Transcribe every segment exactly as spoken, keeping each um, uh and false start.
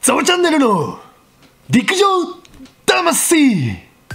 ザワチャンネルの陸上魂。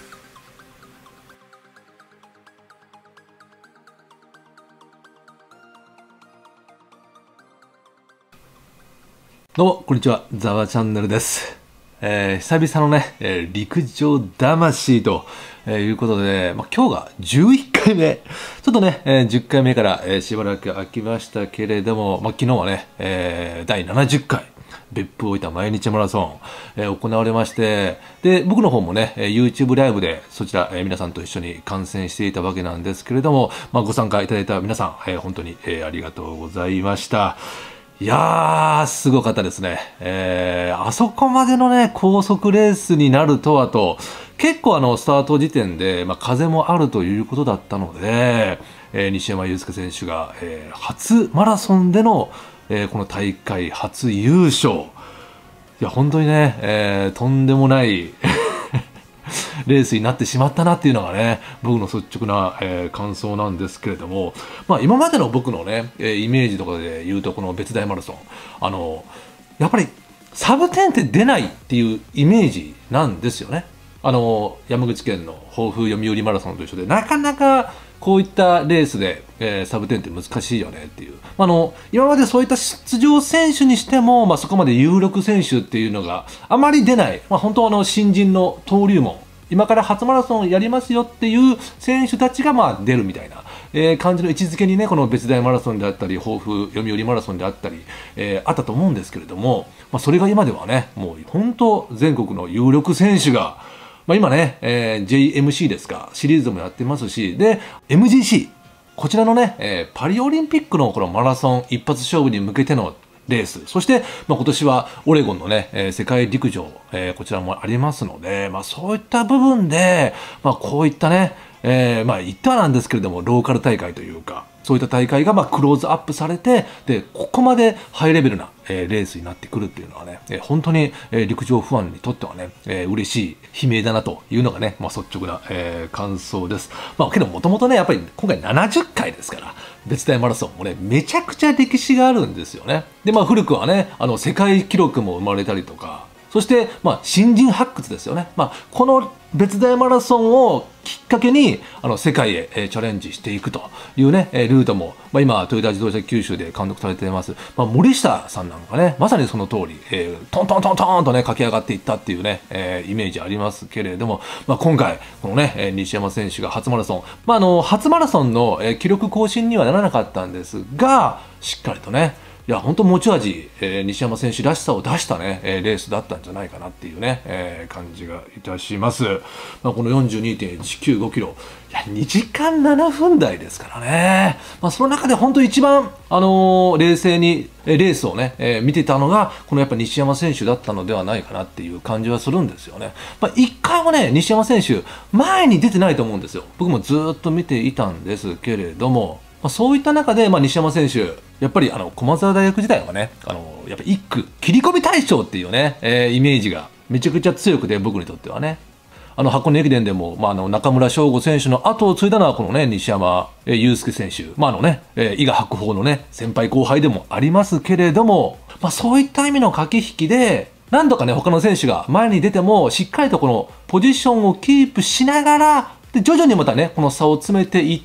どうもこんにちは、ザワチャンネルです。えー、久々のね、えー、陸上魂と、えー、いうことで、まあ、今日がじゅういっかいめ。ちょっとね、えー、じゅっかいめから、えー、しばらく空きましたけれども、まあ、昨日はね、えー、だいななじゅっかい。別府大分毎日マラソン、えー、行われまして、で、僕の方もね、YouTube ライブでそちら、えー、皆さんと一緒に観戦していたわけなんですけれども、まあ、ご参加いただいた皆さん、えー、本当に、えー、ありがとうございました。いやー、すごかったですね。えー、あそこまでのね、高速レースになるとはと、結構あの、スタート時点で、まあ、風もあるということだったので、えー、西山雄介選手が、えー、初マラソンでの、えー、この大会初優勝。いや、本当にね、えー、とんでもないレースになってしまったなっていうのがね、僕の率直な、えー、感想なんですけれども、まあ今までの僕のね、えー、イメージとかで言うとこの別大マラソン、あの、やっぱりサブテンって出ないっていうイメージなんですよね。あの、山口県の防府読売マラソンと一緒で、なかなかこういったレースで、えー、サブテンって難しいよねっていう。あの、今までそういった出場選手にしても、まあそこまで有力選手っていうのがあまり出ない。まあ本当あの新人の登竜門。今から初マラソンをやりますよっていう選手たちがまあ出るみたいな、えー、感じの位置づけにね、この別大マラソンであったり、防府読売マラソンであったり、えー、あったと思うんですけれども、まあそれが今ではね、もう本当全国の有力選手が、まあ今ね、えー、ジェイエムシー ですか、シリーズもやってますし、で、エムジーシー、こちらのね、えー、パリオリンピックのこのマラソン一発勝負に向けてのレース。そして、まあ、今年はオレゴンのね、えー、世界陸上、えー、こちらもありますので、まあ、そういった部分で、まあ、こういったね、えー、まあ、言ったらなんですけれども、ローカル大会というか、そういった大会がまあクローズアップされて、で、ここまでハイレベルな、えー、レースになってくるっていうのはね、えー、本当に、えー、陸上ファンにとってはね、えー、嬉しい悲鳴だなというのがね、まあ、率直な、えー、感想です。まあ、けどもともとね、やっぱり今回ななじゅっかいですから、別大マラソンもね、めちゃくちゃ歴史があるんですよね。で、まあ、古くはね、あの、世界記録も生まれたりとか、そして、まあ、新人発掘ですよね。まあ、この別大マラソンをきっかけに、あの、世界へ、えー、チャレンジしていくというね、えー、ルートも、まあ、今、トヨタ自動車九州で監督されています。まあ、森下さんなんかね、まさにその通り、えー、トントントントンとね、駆け上がっていったっていうね、えー、イメージありますけれども、まあ、今回、このね、えー、西山選手が初マラソン、まあ、あの、初マラソンの、えー、記録更新にはならなかったんですが、しっかりとね、いや、本当持ち味、えー、西山選手らしさを出したね、えー、レースだったんじゃないかなっていうね、えー、感じがいたします。まあ、この よんじゅうにてんいちきゅうごキロ、いや、にじかんななふん台ですからね。まあ、その中で本当一番、あのー、冷静に、えー、レースをね、えー、見てたのが、このやっぱ西山選手だったのではないかなっていう感じはするんですよね。まあ、一回もね、西山選手、前に出てないと思うんですよ。僕もずっと見ていたんですけれども、まあ、そういった中で、まあ、西山選手、やっぱりあの駒澤大学時代はね、あのやっぱいっ区切り込み大将っていうね、えー、イメージがめちゃくちゃ強くて、僕にとってはね、あの箱根駅伝でも、まあ、あの中村翔吾選手の後を継いだのはこのね、西山雄介選手、まああのね、えー、伊賀白鵬のね、先輩後輩でもありますけれども、まあ、そういった意味の駆け引きで、何度かね、他の選手が前に出ても、しっかりとこのポジションをキープしながら、で徐々にまたね、この差を詰めていって、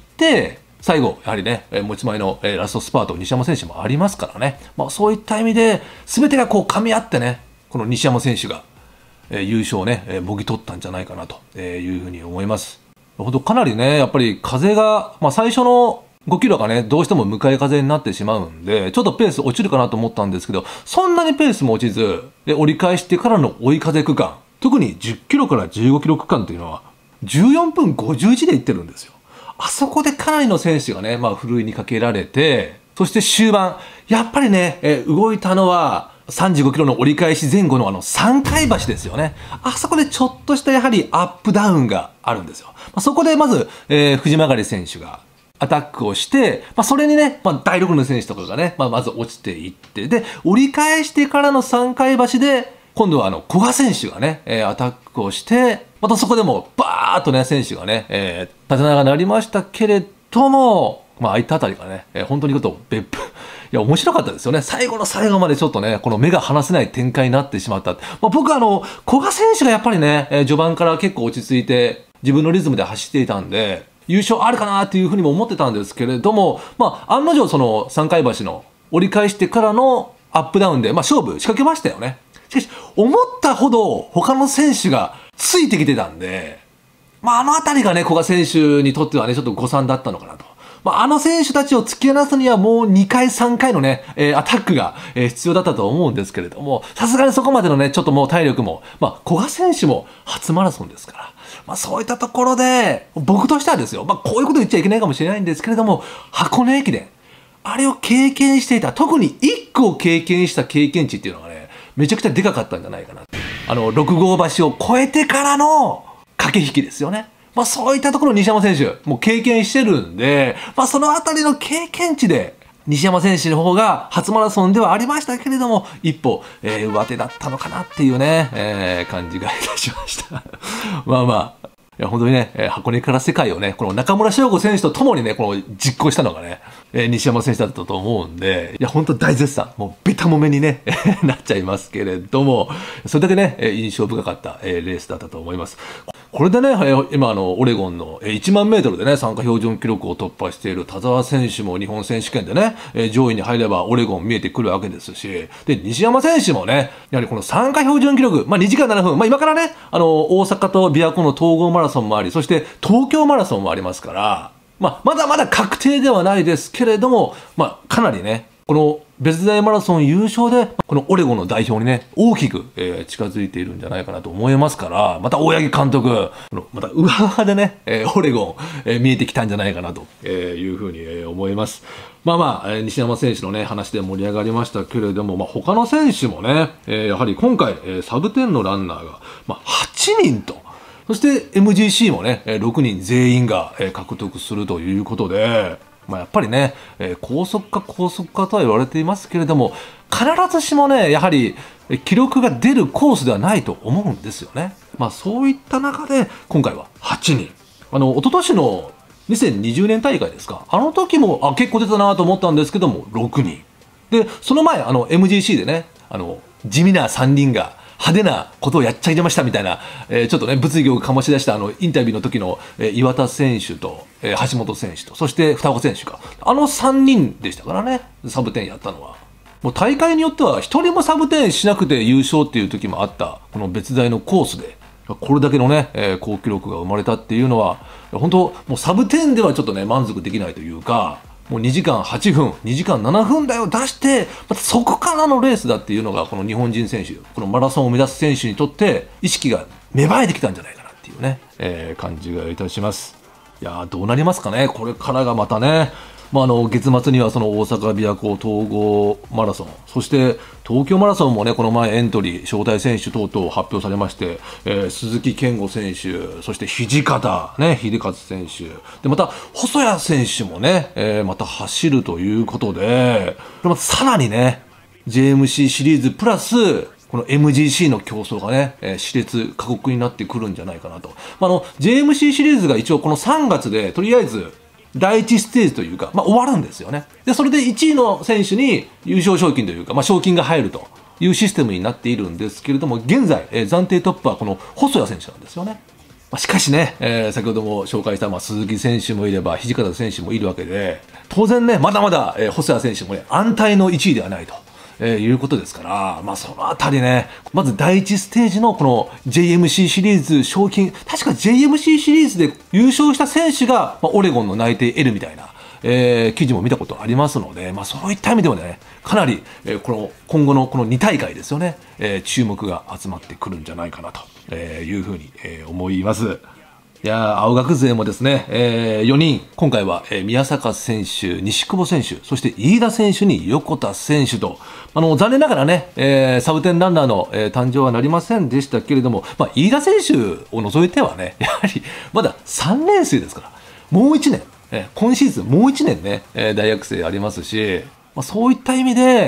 最後、やはりね、持ち前のラストスパート、西山選手もありますからね。まあそういった意味で、全てがこう噛み合ってね、この西山選手が優勝をね、もぎ取ったんじゃないかなというふうに思います。本当かなりね、やっぱり風が、まあ最初のごキロがね、どうしても向かい風になってしまうんで、ちょっとペース落ちるかなと思ったんですけど、そんなにペースも落ちず、で折り返してからの追い風区間、特にじゅっキロからじゅうごキロ区間っていうのは、じゅうよんぷんごじゅういちでいってるんですよ。あそこでかなりの選手がね、まあ、ふるいにかけられて、そして終盤、やっぱりね、え動いたのは、さんじゅうごキロの折り返し前後のあのさんかい橋ですよね。あそこでちょっとしたやはりアップダウンがあるんですよ。まあ、そこでまず、えー、藤曲選手がアタックをして、まあ、それにね、まあ、だいろくの選手とかがね、まあ、まず落ちていって、で、折り返してからのさんかい橋で、今度はあの、古賀選手がね、えー、アタックをして、またそこでもバーっとね、選手がね、えー、縦長になりましたけれども、まあ、ああいったあたりがね、えー、本当にこと別府や、面白かったですよね。最後の最後までちょっとね、この目が離せない展開になってしまった。まあ、僕はあの、古賀選手がやっぱりね、えー、序盤から結構落ち着いて、自分のリズムで走っていたんで、優勝あるかなっていうふうにも思ってたんですけれども、まあ、案の定その三階橋の折り返してからのアップダウンで、まあ、勝負仕掛けましたよね。しかし、思ったほど他の選手がついてきてたんで、まあ、あのあたりがね、古賀選手にとってはね、ちょっと誤算だったのかなと。まあ、あの選手たちを突き放すにはもうにかいさんかいのね、えー、アタックが、えー、必要だったと思うんですけれども、さすがにそこまでのね、ちょっともう体力も、まあ、古賀選手も初マラソンですから、まあ、そういったところで、僕としてはですよ、まあ、こういうこと言っちゃいけないかもしれないんですけれども、箱根駅伝、あれを経験していた、特にいっこを経験した経験値っていうのがね、めちゃくちゃでかかったんじゃないかな。あの、ろく号橋を越えてからの駆け引きですよね。まあそういったところ西山選手、もう経験してるんで、まあそのあたりの経験値で、西山選手の方が初マラソンではありましたけれども、一歩、えー、上手だったのかなっていうね、えー、感じがいたしました。まあまあ、いや本当にね、えー、箱根から世界をね、この中村翔吾選手と共にね、この実行したのがね、えー、西山選手だったと思うんで、いや本当大絶賛、もうベタもめにね、なっちゃいますけれども、それだけね、印象深かった、えー、レースだったと思います。これでね、今あの、オレゴンのいちまんメートルでね、参加標準記録を突破している田澤選手も日本選手権でね、上位に入ればオレゴン見えてくるわけですし、で、西山選手もね、やはりこの参加標準記録、まあにじかんななふん、まあ今からね、あの、大阪と琵琶湖の統合マラソンもあり、そして東京マラソンもありますから、まあまだまだ確定ではないですけれども、まあかなりね、この別大マラソン優勝で、このオレゴンの代表にね、大きく、えー、近づいているんじゃないかなと思いますから、また大八木監督、このまた上側でね、えー、オレゴン、えー、見えてきたんじゃないかなというふうに、えー、思います。まあまあ、えー、西山選手のね、話で盛り上がりましたけれども、まあ他の選手もね、えー、やはり今回、えー、サブテンのランナーが、まあはちにんと、そして エムジーシー もね、ろくにん全員が獲得するということで、まあやっぱりね、えー、高速化高速化とは言われていますけれども、必ずしもね、やはり記録が出るコースではないと思うんですよね。まあそういった中で、今回ははちにん。あの、一昨年のにせんにじゅうねん大会ですか。あの時も、あ、結構出たなと思ったんですけども、ろくにん。で、その前、あの、エムジーシー でね、あの、地味なさんにんが、派手なことをやっちゃいましたみたいな、えー、ちょっとね、物議を醸し出したあの、インタビューの時の、えー、岩田選手と、えー、橋本選手と、そして双子選手か。あのさんにんでしたからね、サブテンやったのは。もう大会によっては、一人もサブテンしなくて優勝っていう時もあった、この別大のコースで、これだけのね、えー、好記録が生まれたっていうのは、本当、もうサブテンではちょっとね、満足できないというか、もうにじかんはっぷん、にじかんななふん台を出して、またそこからのレースだっていうのが、この日本人選手、このマラソンを目指す選手にとって、意識が芽生えてきたんじゃないかなっていうね、えー、感じがいたします。いやー、どうなりますかね、これからがまたね。まあ、あの月末にはその大阪琵琶湖統合マラソン、そして東京マラソンもね、この前エントリー、招待選手等々発表されまして、えー、鈴木健吾選手、そして土方、ね、秀勝選手、で、また細谷選手もね、えー、また走るということで、またさらにね、ジェーエムシー シリーズプラス、この エムジーシー の競争がね、えー、熾烈、過酷になってくるんじゃないかなと。まあ、あの、ジェーエムシー シリーズが一応このさんがつで、とりあえず、だいいちステージというか、まあ、終わるんですよね。で、それでいちいの選手に優勝賞金というか、まあ、賞金が入るというシステムになっているんですけれども、現在、えー、暫定トップはこの細谷選手なんですよね。まあ、しかしね、えー、先ほども紹介した、まあ、鈴木選手もいれば、土方選手もいるわけで、当然ね、まだまだ、えー、細谷選手もね、安泰のいちいではないと。えー、いうことですから、まあそのあたりね、まずだいいちステージのこの ジェイエムシー シリーズ賞金、確か ジェイエムシー シリーズで優勝した選手が、まあ、オレゴンの内定得るみたいな、えー、記事も見たことありますので、まあそういった意味ではね、かなり、えー、この今後のこのに大会ですよね、えー、注目が集まってくるんじゃないかなというふうに、えー、思います。いやー、青学勢もですね、えー、よにん、今回は、えー、宮坂選手、西久保選手、そして飯田選手に横田選手と、あの、残念ながらね、えー、サブテンランナーの、えー、誕生はなりませんでしたけれども、まあ、飯田選手を除いてはね、やはり、まださんねん生ですから、もういちねん、えー、今シーズンもういちねんね、えー、大学生ありますし、まあ、そういった意味で、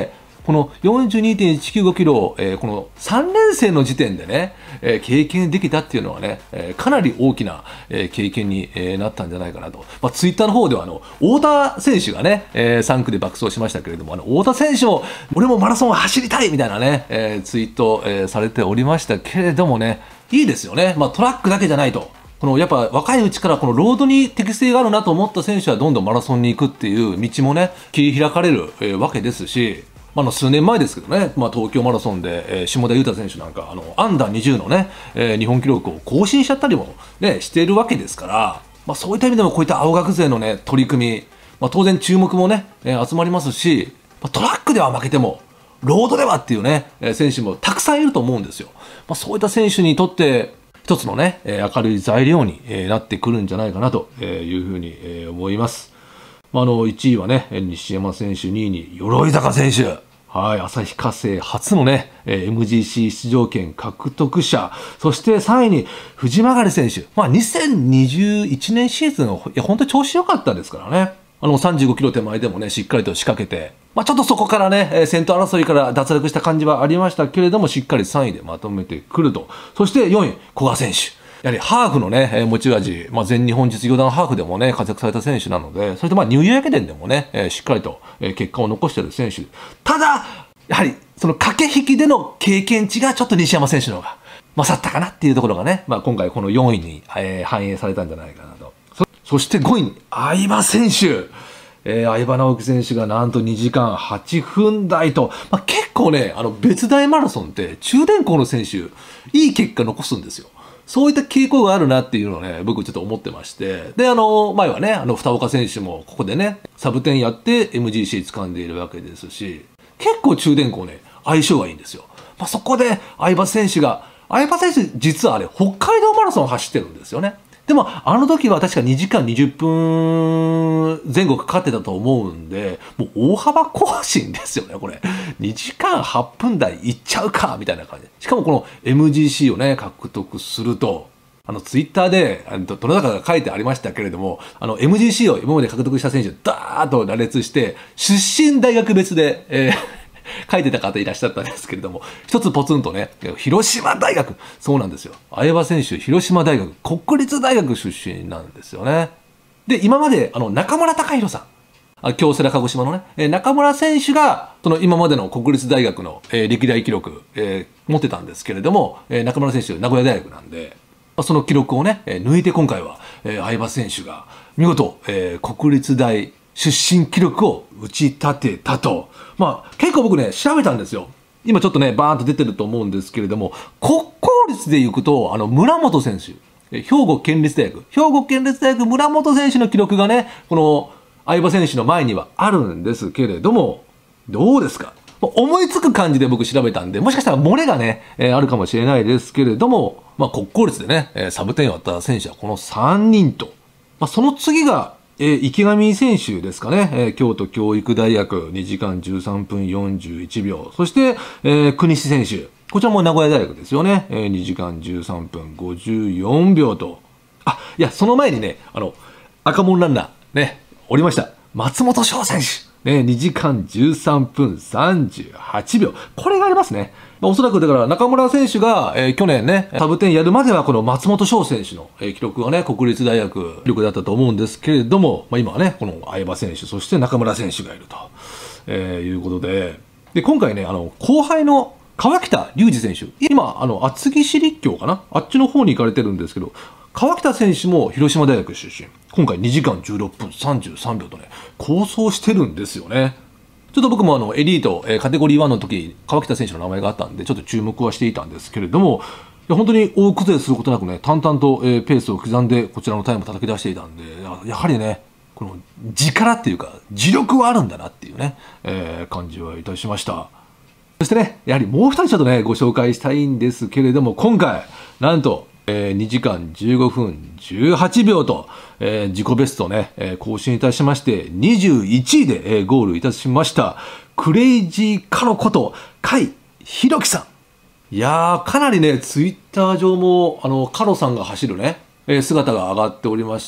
この よんじゅうにてんいちきゅうごキロ、えー、このさんねん生の時点でね、えー、経験できたっていうのはね、えー、かなり大きな、えー、経験に、えー、なったんじゃないかなと。まあ、ツイッターの方では、あの、太田選手がね、えー、さん区で爆走しましたけれども、あの、太田選手も、俺もマラソンを走りたいみたいなね、えー、ツイート、えー、されておりましたけれどもね、いいですよね。まあ、トラックだけじゃないと。このやっぱ若いうちからこのロードに適性があるなと思った選手はどんどんマラソンに行くっていう道もね、切り開かれる、えー、わけですし、まあ、あの数年前ですけどね、まあ、東京マラソンで、えー、下田裕太選手なんか、あの、アンダーにじゅうのね、えー、日本記録を更新しちゃったりもね、しているわけですから、まあ、そういった意味でもこういった青学勢のね、取り組み、まあ、当然注目もね、えー、集まりますし、まあ、トラックでは負けても、ロードではっていうね、えー、選手もたくさんいると思うんですよ。まあ、そういった選手にとって、一つのね、明るい材料になってくるんじゃないかなというふうに思います。まあ、あの、いちいはね、西山選手、にいに鎧坂選手。はい、旭化成初のね、エムジーシー 出場権獲得者。そしてさんいに藤曲選手。まあ、にせんにじゅういちねんシーズン、いや、本当に調子良かったですからね。あの、さんじゅうごキロ手前でもね、しっかりと仕掛けて、まあ、ちょっとそこからね、先頭争いから脱落した感じはありましたけれども、しっかりさんいでまとめてくると。そしてよんい、古賀選手。やはりハーフのね、持ち味、まあ、全日本実業団ハーフでもね、活躍された選手なので、それでまあ、ニューイヤー駅伝でもね、しっかりと結果を残している選手。ただ、やはり、その駆け引きでの経験値がちょっと西山選手の方が勝ったかなっていうところがね、まあ、今回このよんいに反映されたんじゃないかなと。そ, そしてごいに、相葉選手。えー、相葉直樹選手がなんとにじかんはっぷん台と、まあ、結構ね、あの別大マラソンって中電工の選手、いい結果残すんですよ。そういった傾向があるなっていうのをね、僕ちょっと思ってまして。で、あの、前はね、あの、二岡選手もここでね、サブテンやって エムジーシー 掴んでいるわけですし、結構中電工ね、相性がいいんですよ。まあ、そこで相葉選手が、相葉選手実はあれ、北海道マラソン走ってるんですよね。でも、あの時は確かにじかんにじゅっぷんぜん後かかってたと思うんで、もう大幅更新ですよね、これ。にじかんはっぷん台いっちゃうか、みたいな感じ。しかもこの エムジーシー をね、獲得すると、あの、ツイッターで、どの中が書いてありましたけれども、あの、エムジーシー を今まで獲得した選手、ダーッと羅列して、出身大学別で、えー書いてた方いらっしゃったんですけれども、一つポツンとね、広島大学、そうなんですよ。相葉選手、広島大学、国立大学出身なんですよね。で、今まで、あの、中村隆弘さん、あ京セラ鹿児島のね、え中村選手が、その今までの国立大学の、えー、歴代記録、えー、持ってたんですけれども、えー、中村選手、名古屋大学なんで、その記録をね、えー、抜いて今回は、えー、相葉選手が、見事、えー、国立大出身記録を打ち立てたと。まあ、結構僕ね、調べたんですよ。今ちょっとね、バーンと出てると思うんですけれども、国公立で行くと、あの、村本選手、兵庫県立大学、兵庫県立大学村本選手の記録がね、この相葉選手の前にはあるんですけれども、どうですか？思いつく感じで僕調べたんで、もしかしたら漏れがね、えー、あるかもしれないですけれども、まあ、国公立でね、サブテンを割った選手はこのさんにんと、まあ、その次が、えー、池上選手ですかね、えー、京都教育大学にじかんじゅうさんぷんよんじゅういちびょう。そして、えー、国士選手。こちらも名古屋大学ですよね。えー、にじかんじゅうさんぷんごじゅうよんびょうと。あ、いや、その前にね、あの、赤門ランナー、ね、おりました。松本翔選手。ね、にじかんじゅうさんぷんさんじゅうはちびょう。これがありますね。まあ、おそらくだから中村選手が、えー、去年ね、サブテンやるまではこの松本翔選手の、えー、記録がね、国立大学記録だったと思うんですけれども、まあ、今はね、この相葉選手、そして中村選手がいると、えー、いうことで、で、今回ね、あの、後輩の川北隆二選手、今、あの、厚木市立教かな、あっちの方に行かれてるんですけど、川北選手も広島大学出身。今回にじかんじゅうろっぷんさんじゅうさんびょうとね、構想してるんですよね。ちょっと僕もあの、エリート、えー、カテゴリーワンの時、川北選手の名前があったんで、ちょっと注目はしていたんですけれども、いや本当に大崩れすることなくね、淡々と、えー、ペースを刻んで、こちらのタイムを叩き出していたんで、やはりね、この力っていうか、磁力はあるんだなっていうね、えー、感じはいたしました。そしてね、やはりもう二人ちょっとね、ご紹介したいんですけれども、今回、なんと、えー、にじかんじゅうごふんじゅうはちびょうと、えー、自己ベストをね、えー、更新いたしまして、にじゅういちいで、えー、ゴールいたしました。クレイジーカロこと、甲斐弘樹さん。いやー、かなりね、ツイッター上も、あの、カロさんが走るね、えー、姿が上がっておりまして、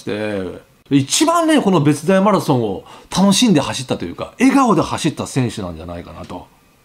一番ね、この別大マラソンを楽しんで走ったというか、笑顔で走った選手なんじゃないかなと。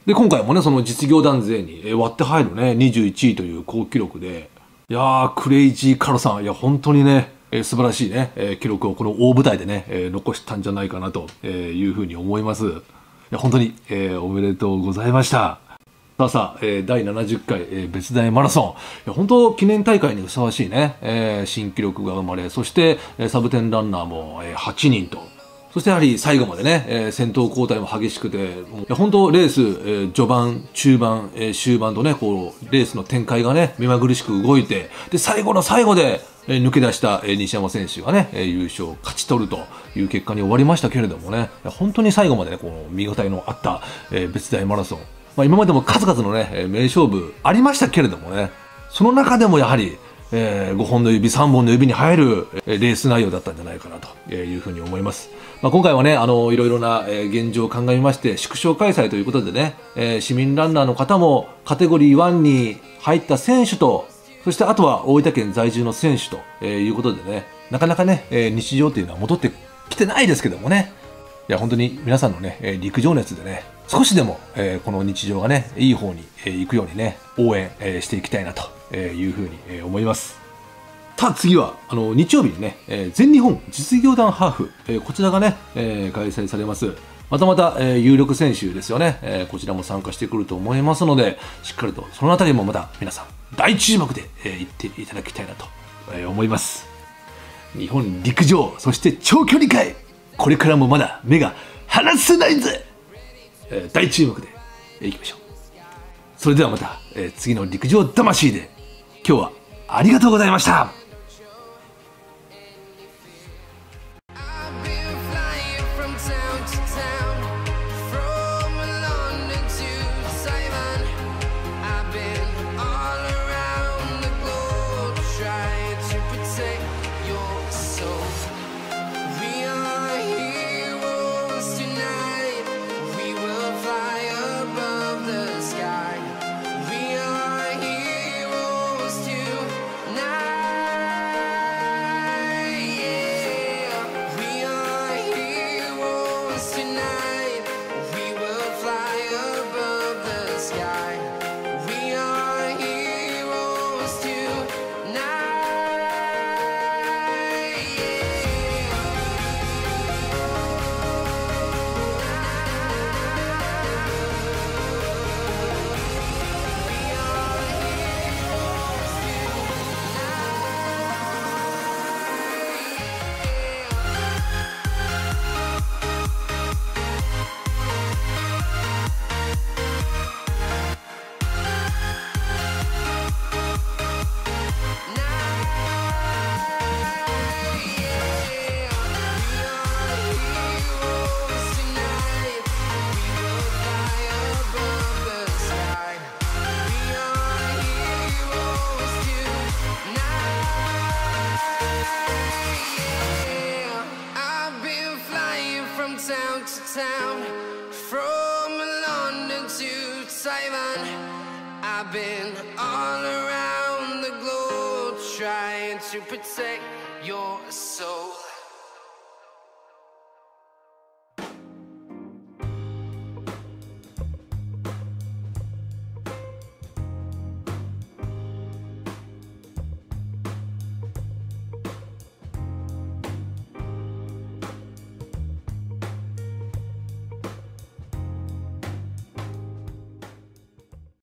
で、今回もね、その実業団勢に割って入るね、にじゅういちいという好記録で、いやー、クレイジーカロさん、いや、本当にね、えー、素晴らしいね、えー、記録をこの大舞台でね、えー、残したんじゃないかなというふうに思います。いや、本当に、えー、おめでとうございました。さあさあ、えー、だいななじゅっかい、えー、別大マラソン。いや、本当、記念大会にふさわしいね、えー、新記録が生まれ、そして、えー、サブテンランナーも、えー、はちにんと。そしてやはり最後までね、えー、先頭交代も激しくて、いや本当レース、えー、序盤、中盤、えー、終盤とね、こう、レースの展開がね、目まぐるしく動いて、で、最後の最後で、えー、抜け出した、えー、西山選手がね、えー、優勝を勝ち取るという結果に終わりましたけれどもね、いや本当に最後までね、この見応えのあった、えー、別大マラソン。まあ今までも数々のね、名勝負ありましたけれどもね、その中でもやはり、えー、ごほんの指、さんぼんの指に入る、えー、レース内容だったんじゃないかなというふうに思います。まあ、今回はね、あの、いろいろな、えー、現状を鑑みまして、縮小開催ということでね、えー、市民ランナーの方もカテゴリーワンに入った選手と、そしてあとは大分県在住の選手と、えー、いうことでね、なかなかね、えー、日常というのは戻ってきてないですけどもね、いや、本当に皆さんのね、えー、陸上熱でね、少しでも、えー、この日常がね、いい方に、えー、行くようにね、応援、えー、していきたいなというふうに、えー、思います。さあ次は、あの、日曜日にね、えー、全日本実業団ハーフ、えー、こちらがね、えー、開催されます。またまた、えー、有力選手ですよね、えー、こちらも参加してくると思いますので、しっかりとそのあたりもまた皆さん、大注目で、えー、行っていただきたいなと、えー、思います。日本陸上、そして長距離界、これからもまだ目が離せないぜ、えー、大注目で、えー、いきましょう。それではまた、えー、次の陸上魂で、今日はありがとうございました。 Town from London to Taiwan. I've been all around the globe trying to protect your soul.